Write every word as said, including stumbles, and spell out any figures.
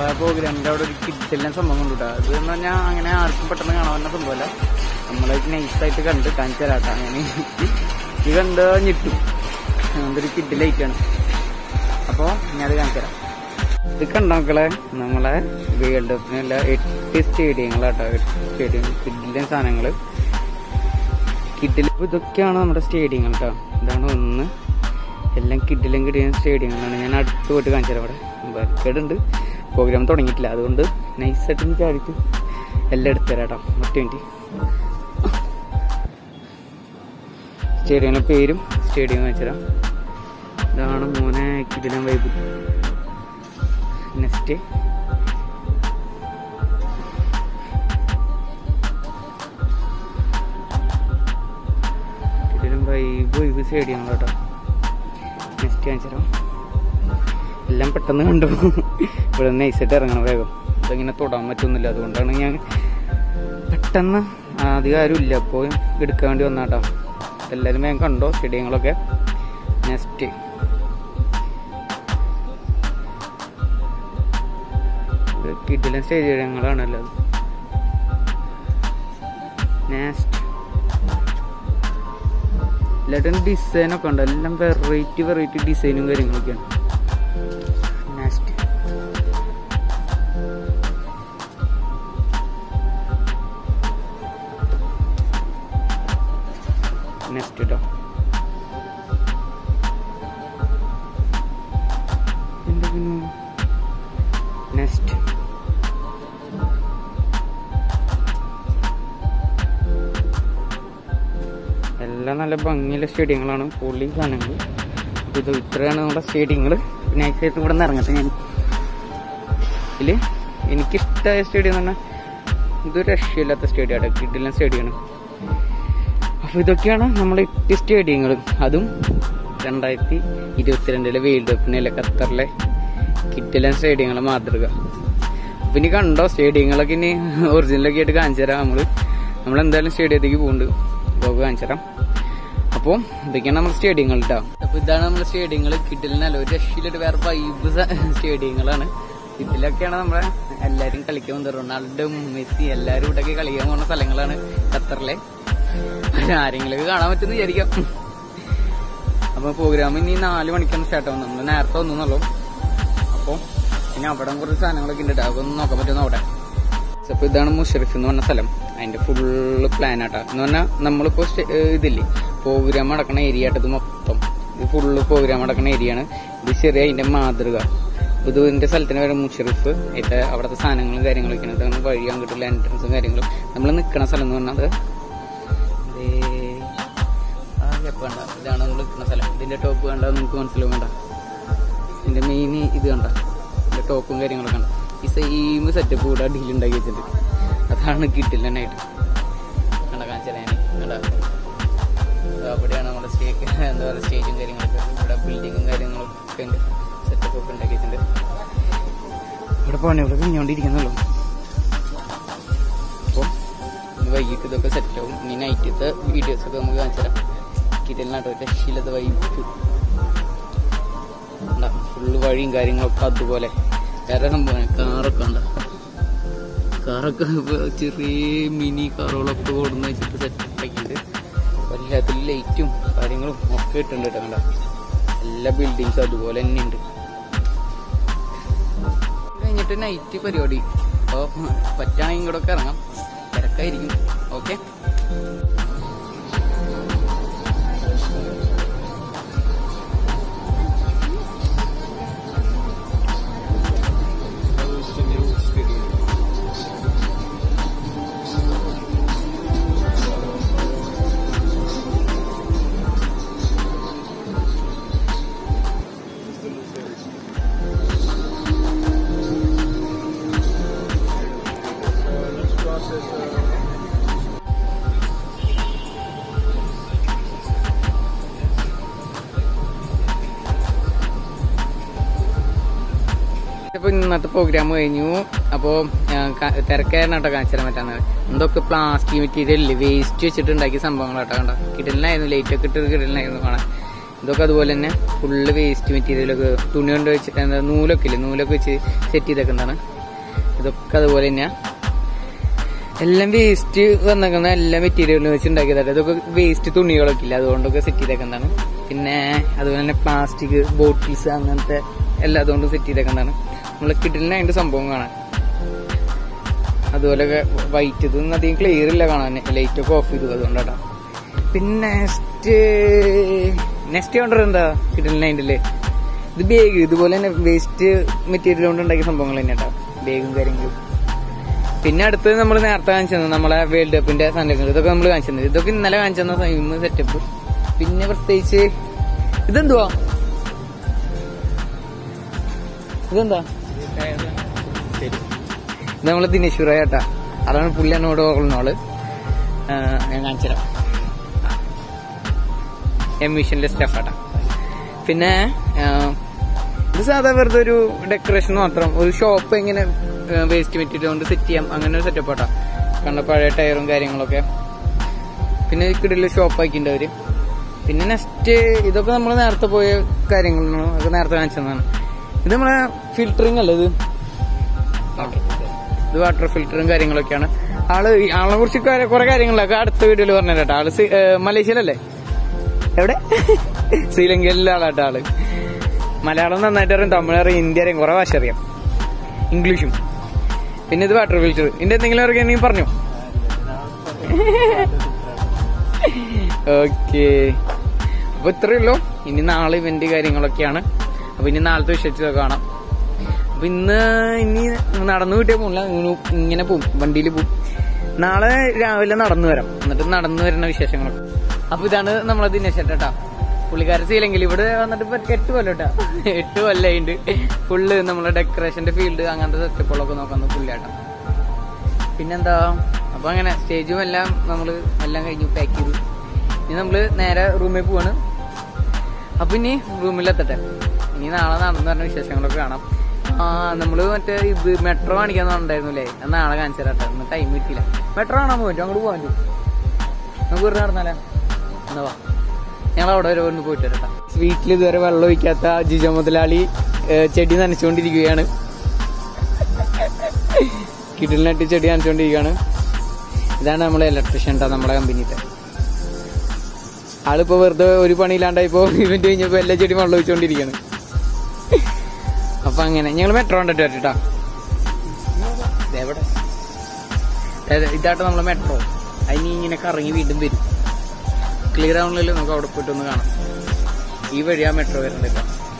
നമ്മളെ പ്രോഗ്രാമിൻ്റെ അവിടെ ഒരു കിഡ്സെല്ലാം സംഭവം കൊണ്ടുവിട്ടാ. അത് എന്ന് പറഞ്ഞാൽ അങ്ങനെ ആർക്കും പെട്ടെന്ന് കാണാൻ പറ്റുന്ന സംഭവമല്ല. നമ്മളെ നൈസായിട്ട് കണ്ട് കാണിച്ചു തരാട്ടാ. ഞാൻ ഇത് കണ്ട് ഞെട്ടും. എന്തൊരു കിഡ് ലൈറ്റാണ്. അപ്പോൾ ഞാനത് കാണിച്ചു തരാം. ഇത് കണ്ട മക്കളെ, നമ്മളെ വേൾഡ് കപ്പിനുള്ള എട്ട് സ്റ്റേഡിയങ്ങളാട്ടോ. എട്ട് സ്റ്റേഡിയം കിഡിലെ സാധനങ്ങൾ കിഡിൽ. ഇതൊക്കെയാണ് നമ്മുടെ സ്റ്റേഡിയങ്ങൾ കേട്ടോ. ഇതാണ് ഒന്ന്. എല്ലാം കിഡിലും കിഡിലും സ്റ്റേഡിയങ്ങളാണ്. ഞാൻ അടുത്ത് പോയിട്ട് കാണിച്ചു തരാം. അവിടെ ബർക്കേഡുണ്ട്. പ്രോഗ്രാം തുടങ്ങിയിട്ടില്ല, അതുകൊണ്ട് നൈസായിട്ട് ചാടിച്ച് എല്ലാം എടുത്തു തരാം കേട്ടോ. ഒറ്റ മിനിറ്റ്. സ്റ്റേഡിയങ്ങളുടെ പേരും സ്റ്റേഡിയം കാണിച്ചു തരാം. ഇതാണ് മോനെ കിഡിലും വൈബ്. നെക്സ്റ്റ് കിഡിലും വൈബ് വൈബ് സ്റ്റേഡിയങ്ങൾ കേട്ടോ. നെക്സ്റ്റ് കാണിച്ചു തരാം. എല്ലാം പെട്ടെന്ന് കണ്ടു. ഇവിടെ നൈസായിട്ട് ഇറങ്ങണം വേഗം. ഇതിങ്ങനെ തൊടാൻ പറ്റുന്നില്ല, അതുകൊണ്ടാണ് ഞാൻ പെട്ടെന്ന്. അധികം ആരും ഇല്ല, അപ്പോൾ എടുക്കാൻ വേണ്ടി വന്നാട്ടോ. എല്ലാവരും വേഗം കണ്ടോ സ്റ്റേഡിയങ്ങളൊക്കെ. നെക്സ്റ്റ് കിഡിലെ സ്റ്റേഡിയങ്ങളാണല്ലോ. നെക്സ്റ്റ് എല്ലാവരും ഡിസൈനൊക്കെ ഉണ്ട്. എല്ലാം വെറൈറ്റി വെറൈറ്റി ഡിസൈനും കാര്യങ്ങളൊക്കെയാണ്. നെക്സ്റ്റ് നെക്സ്റ്റ് കേട്ടോ. നെക്സ്റ്റ് എല്ലാം നല്ല ഭംഗിയുള്ള സ്റ്റേഡിയങ്ങളാണ്. പൊള്ളി സാധനങ്ങൾ. ഇത് ഇത്രയാണ് നമ്മുടെ സ്റ്റേഡിയങ്ങൾ. പിന്നെ ആയിട്ട് ഇവിടെ നിന്ന് ഇറങ്ങട്ടെ. ഞാൻ ഇതിൽ എനിക്കിഷ്ടമായ സ്റ്റേഡിയം എന്ന് പറഞ്ഞാൽ ഇതൊരു രക്ഷയില്ലാത്ത സ്റ്റേഡിയമാണ്. കിഡിലെ സ്റ്റേഡിയമാണ്. അപ്പോൾ ഇതൊക്കെയാണ് നമ്മുടെ എട്ട് സ്റ്റേഡിയങ്ങൾ. അതും രണ്ടായിരത്തി ഇരുപത്തിരണ്ടിലെ വേൾഡ് കപ്പിനല്ലേ ഖത്തറിലെ കിഡിലെ സ്റ്റേഡിയങ്ങൾ മാതൃക. അപ്പം ഇനി കണ്ടോ സ്റ്റേഡിയങ്ങളൊക്കെ ഇനി ഒറിജിനലൊക്കെ ആയിട്ട് കാണിച്ചു തരാം. നമ്മൾ നമ്മളെന്തായാലും സ്റ്റേഡിയത്തേക്ക് പോകുന്നുണ്ട്. അപ്പോൾ കാണിച്ചു തരാം. അപ്പോൾ ഇതൊക്കെയാണ് നമ്മുടെ സ്റ്റേഡിയങ്ങൾ കേട്ടോ. അപ്പോൾ ഇതാണ് നമ്മുടെ സ്റ്റേഡിയങ്ങൾ. കിഡിലിനല്ല ഒരു രക്ഷയിലൊരു വേറെ വൈബ് സ്റ്റേഡിയങ്ങളാണ്. ഇതിലൊക്കെയാണ് നമ്മളെ എല്ലാവരും കളിക്കാൻ പോകുന്നത്. റൊണാൾഡോ, മെസ്സി എല്ലാവരും ഇവിടെയൊക്കെ കളിക്കാൻ പോകുന്ന സ്ഥലങ്ങളാണ് ഖത്തറിലെ. ആരെങ്കിലൊക്കെ കാണാൻ പറ്റുമെന്ന് വിചാരിക്കാം. അപ്പോൾ പ്രോഗ്രാം ഇനി നാല് മണിക്കാണ് സ്റ്റാർട്ട് ആവുന്നത്. നമ്മൾ നേരത്തെ വന്നുള്ളൂ. അപ്പോൾ ഇനി അവിടെ കുറച്ച് സാധനങ്ങളൊക്കെ ഉണ്ട്. അതൊന്നും നോക്കാൻ പറ്റുന്ന അവിടെ. അപ്പോൾ ഇതാണ് മുഷറഫ് എന്ന് പറഞ്ഞ സ്ഥലം. അതിന്റെ ഫുള്ള് പ്ലാൻ ആട്ടാ. എന്ന് പറഞ്ഞാൽ നമ്മളിപ്പോൾ ഇതില്ലേ പ്രോഗ്രാം നടക്കുന്ന ഏരിയ ആട്ടത് മൊത്തം. ഇത് ഫുള്ള് പ്രോഗ്രാം നടക്കുന്ന ഏരിയ ആണ്. ഇത് ചെറിയ അതിന്റെ മാതൃക. ഇത് ഇതിന്റെ സ്ഥലത്തിന് വരെ മുഷറഫ്. അതിന്റെ അവിടുത്തെ സാധനങ്ങളും കാര്യങ്ങളൊക്കെയാണ്. ഇതാണ് വഴി അങ്ങോട്ടുള്ള എൻട്രൻസും കാര്യങ്ങളും. നമ്മൾ നിൽക്കുന്ന സ്ഥലം എന്ന് പറഞ്ഞാൽ വേണ്ട. ഇതാണ് നമ്മൾ നിൽക്കുന്ന സ്ഥലം. ഇതിന്റെ ടോപ്പ് കണ്ടാൽ നിങ്ങൾക്ക് മനസ്സിലാവും. വേണ്ട ഇതിന്റെ മെയിൻ ഇത് കണ്ട ഇതിന്റെ ടോപ്പും കാര്യങ്ങളൊക്കെ കണ്ട. ഈ സെയിം സെറ്റപ്പ് കൂടെ ഡീലുണ്ടാക്കി വെച്ചിട്ടുണ്ട്. അതാണ് കിട്ടില്ല നൈറ്റ് കണ്ട കാണിച്ചാൽ ഞാൻ കണ്ട. അവിടെയാണ് നമ്മുടെ സ്റ്റേക്ക് എന്താ പറയുക സ്റ്റേജും കാര്യങ്ങളൊക്കെ. ഇവിടെ ബിൽഡിങ്ങും കാര്യങ്ങളൊക്കെ ഉണ്ട്. സെറ്റപ്പ് ഒക്കെ ഉണ്ടാക്കി വെച്ചിട്ടുണ്ട്. ഇവിടെ പണികളൊക്കെ കഴിഞ്ഞുകൊണ്ടിരിക്കുന്നുള്ളൂ. അപ്പോൾ ഇന്ന് വൈകിട്ട് ഇതൊക്കെ സെറ്റാവും. ഇനി നൈറ്റത്തെ വീഡിയോസൊക്കെ നമുക്ക് കാണിച്ചു തരാം. കിട്ടലിനാട്ടോ രക്ഷയില്ലാത്ത വൈബ്. ഫുള്ള് വഴിയും കാര്യങ്ങളൊക്കെ അതുപോലെ വേറെ സംഭവമാണ്. കാറൊക്കെ ഉണ്ട്. കാറൊക്കെ ചെറിയ മിനി കാറുകളൊക്കെ ഓടുന്ന വെച്ചിട്ട് സെറ്റാക്കിയിട്ട് എല്ലാത്തിലും ലൈറ്റും കാര്യങ്ങളും ഒക്കെ ഇട്ടുണ്ട് കേട്ടോ. കണ്ട എല്ലാ ബിൽഡിങ്സും അതുപോലെ തന്നെ ഉണ്ട്. കഴിഞ്ഞിട്ട് നൈറ്റ് പരിപാടി. അപ്പോൾ പറ്റുകയാണെങ്കിൽ ഇങ്ങോട്ടൊക്കെ ഇറങ്ങാം. തിരക്കായിരിക്കും. ഓക്കെ. അപ്പോൾ ഇന്നത്തെ പ്രോഗ്രാം കഴിഞ്ഞു. അപ്പോൾ തിരക്കായിരുന്നു കേട്ടോ കാണിച്ചു തരാൻ പറ്റാന്ന്. എന്തൊക്കെ പ്ലാസ്റ്റിക് മെറ്റീരിയൽ വേസ്റ്റ് വെച്ചിട്ട് ഉണ്ടാക്കിയ സംഭവങ്ങളാട്ടോ. കണ്ടോ കിടലിനായിരുന്നു. ലൈറ്റ് ഒക്കെ ഇട്ട് കിടലിനായിരുന്നു കാണാൻ. ഇതൊക്കെ അതുപോലെ തന്നെ ഫുള്ള് വേസ്റ്റ് മെറ്റീരിയലൊക്കെ തുണി കൊണ്ട് വെച്ചിട്ട് എന്താ നൂലൊക്കെ ഇല്ലേ, നൂലൊക്കെ വെച്ച് സെറ്റ് ചെയ്തേക്കുന്നതാണ്. ഇതൊക്കെ അതുപോലെ തന്നെയാണ്. എല്ലാം വേസ്റ്റ് വന്നേക്കുന്ന എല്ലാ മെറ്റീരിയലും വെച്ച് ഉണ്ടാക്കിയതാണ്. ഇതൊക്കെ വേസ്റ്റ് തുണികളൊക്കെ ഇല്ല, അതുകൊണ്ടൊക്കെ സെറ്റ് ചെയ്തേക്കുന്നതാണ്. പിന്നെ അതുപോലെ തന്നെ പ്ലാസ്റ്റിക് ബോട്ടിൽസ് അങ്ങനത്തെ എല്ലാം അതുകൊണ്ട് സെറ്റ് ചെയ്തേക്കുന്നതാണ്. നമ്മളെ കിഡിലിന് അതിന്റെ സംഭവം കാണാൻ. അതുപോലെ വൈറ്റ് ഇതൊന്നും അധികം ക്ലിയർ ഇല്ല കാണാൻ, ലൈറ്റൊക്കെ ഓഫ് ചെയ്തു അതുകൊണ്ടാണ്. പിന്നെ നെക്സ്റ്റ് നെക്സ്റ്റ് കണ്ടത് എന്താ കിഡിലിന് അതിൻ്റെ ഇത് ബാഗ്. ഇതുപോലെ തന്നെ വേസ്റ്റ് മെറ്റീരിയൽ കൊണ്ട് ഉണ്ടാക്കിയ സംഭവങ്ങൾ തന്നെ കേട്ടോ, ബാഗും കാര്യങ്ങളും. പിന്നെ അടുത്തത് നമ്മൾ നേരത്തെ കാണിച്ചു തന്നത് നമ്മളെ വേൾഡ് കപ്പിന്റെ സാധനങ്ങൾ, ഇതൊക്കെ നമ്മൾ കാണിച്ചു തന്നത്. ഇതൊക്കെ ഇന്നലെ കാണിച്ചു തന്ന സെയിം സെറ്റപ്പ്. പിന്നെ പ്രത്യേകിച്ച് ഇതെന്തുവാ ഇതെന്താ ഇത് നമ്മളെ ദിനേശ്വര ചേട്ടാ, അതാണ് പുള്ളി എന്നോട് ഓർക്കുന്നോള്. ഞാൻ കാണിച്ചുതരാം. എമിഷന്റെ സ്റ്റഫ് ആട്ടാ. പിന്നെ ഇത് സാധാ വെറുതെ ഒരു ഡെക്കറേഷൻ മാത്രം, ഒരു ഷോപ്പ് എങ്ങനെ വേസ്റ്റ് മെറ്റീരിയൽ കൊണ്ട് സെറ്റ് ചെയ്യാം അങ്ങനെ ഒരു സെറ്റപ്പ് ആട്ടാ. കണ്ട പഴയ ടയറും കാര്യങ്ങളൊക്കെ. പിന്നെ കിടില് ഷോപ്പ് ആക്കിയിട്ടുണ്ട് അവര്. പിന്നെ നെക്സ്റ്റ് ഇതൊക്കെ നമ്മൾ നേരത്തെ പോയ കാര്യങ്ങളാണ്, അതൊക്കെ നേരത്തെ കാണിച്ചതാണ്. ഇത് നമ്മളെ ഫിൽറ്ററിങ് അല്ലേ, ഇത് ഇത് വാട്ടർ ഫിൽറ്ററും കാര്യങ്ങളൊക്കെയാണ്. ആള് ആളെ കുറിച്ച് കുറെ കാര്യങ്ങളൊക്കെ അടുത്ത വീഡിയോയിൽ പറഞ്ഞു കേട്ടോ. ആള് മലേഷ്യയിലല്ലേ, എവിടെ ശ്രീലങ്കയിലെ ആളാട്ടോ ആള്. മലയാളം നന്നായിട്ട് അറിയാം, തമിഴ് അറിയാം, ഹിന്ദി അറിയാം, കുറെ ഭാഷ അറിയാം, ഇംഗ്ലീഷും. പിന്നെ ഇത് വാട്ടർ ഫിൽറ്റർ. ഇതിന്റെ എന്തെങ്കിലും അറിയാമെങ്കിൽ പറഞ്ഞു. ഓക്കെ, അപ്പൊ ഇത്രയേ ഉള്ളൂ. ഇനി നാളെ ഇവന്റ് കാര്യങ്ങളൊക്കെയാണ്. അപ്പൊ ഇനി നാളത്തെ വിഷയത്തിൽ കാണാം. അപ്പൊ ഇന്ന് ഇനി നടന്നു കിട്ടിയ പോകില്ല, ഇങ്ങനെ പോവും, വണ്ടിയിൽ പോവും. നാളെ രാവിലെ നടന്നു വരാം, എന്നിട്ട് നടന്നു വരുന്ന വിശേഷങ്ങളൊക്കെ. അപ്പൊ ഇതാണ് നമ്മളെ ദിനേശ് ചേട്ടാ. പുള്ളിക്കാരൻ ശ്രീലങ്കയിൽ ഇവിടെ വന്നിട്ട് ഇപ്പൊ എട്ട് കൊല്ലം കേട്ടാ, എട്ട് കൊല്ലമായിട്ട് ഫുള്ള് നമ്മളെ ഡെക്കറേഷന്റെ ഫീൽഡ് അങ്ങനത്തെ സെറ്റപ്പുകളൊക്കെ നോക്കാൻ പുള്ളിയാട്ടാ. പിന്നെന്താ, അപ്പൊ അങ്ങനെ സ്റ്റേജും എല്ലാം നമ്മള് എല്ലാം കഴിഞ്ഞു, പാക്ക് ചെയ്തു. ഇനി നമ്മള് നേരെ റൂമിൽ പോവാണ്. അപ്പൊ ഇനി റൂമിലെത്തട്ടെ. ഇനി നാളെ നടന്നു പറഞ്ഞ വിശേഷങ്ങളൊക്കെ കാണാം. ആ നമ്മള് മറ്റേ ഇത് മെട്രോ കാണിക്കാൻ ഉണ്ടായിരുന്നു അല്ലേ, നാളെ കാണിച്ചു തരാട്ടെ. ഇന്ന് ടൈം കിട്ടിയില്ല. മെട്രോ കാണാൻ പോയിട്ടു അങ്ങോട്ട് പോകാൻ പറ്റും, നമുക്ക് വെറുതെ നടന്നാലേ എന്നാ വാ, ഞങ്ങൾ അവിടെ വരെ ഒന്ന് പോയിട്ട് വരട്ടെ. വീട്ടിൽ ഇതുവരെ വെള്ളം ഒഴിക്കാത്ത ജിജോ മുതലാളി ചെടി നനച്ചുകൊണ്ടിരിക്കുകയാണ്. കിടിലിനായിട്ട് ചെടി നനച്ചുകൊണ്ടിരിക്കുകയാണ്. ഇതാണ് നമ്മളെ ഇലക്ട്രീഷ്യൻ ട്ടാ, നമ്മളെ കമ്പനിയിലെ ആളിപ്പോ വെറുതെ ഒരു പണിയില്ലാണ്ടായിപ്പോ ഇവന്റ് കഴിഞ്ഞപ്പോ എല്ലാ ചെടി വെള്ളം ഒഴിച്ചുകൊണ്ടിരിക്കുകയാണ്. അപ്പൊ അങ്ങനെ ഞങ്ങൾ മെട്രോ കണ്ടിട്ട് വരട്ടാ. എവിടെ ഇതാട്ടോ നമ്മളെ മെട്രോ. അതിന് ഇങ്ങനെ കറങ്ങി വീണ്ടും വരും. ക്ലിയർ ആവുന്നില്ല, നമുക്ക് അവിടെ പോയിട്ടൊന്ന് കാണാം. ഈ വഴിയാ മെട്രോ വരുന്നുണ്ട്.